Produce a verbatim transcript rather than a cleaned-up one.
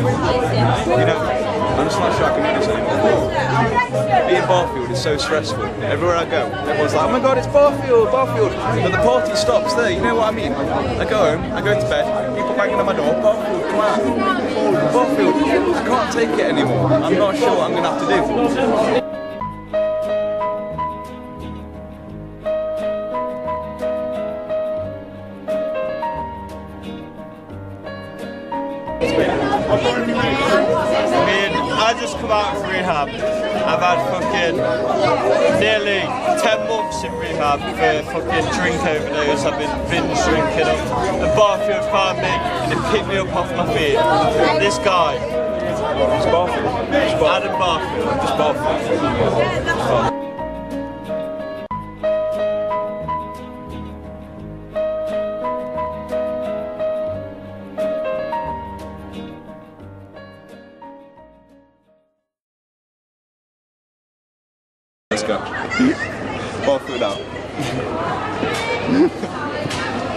You know, I'm just not sure I can do this anymore. Being Barfield is so stressful. Everywhere I go, everyone's like, oh my god, it's Barfield, Barfield. But the party stops there, you know what I mean? I go home, I go to bed, people banging on my door, Barfield, come out. Barfield, I can't take it anymore. I'm not sure what I'm going to have to do. I mean, I just come out of rehab. I've had fucking nearly ten months in rehab for fucking drink overdose. I've been binge drinking up. And Barfield found me and it picked me up off my feet. This guy. It's Barfield. It's Barfield. Adam Barfield. It's Barfield. Let's go. Barfield out.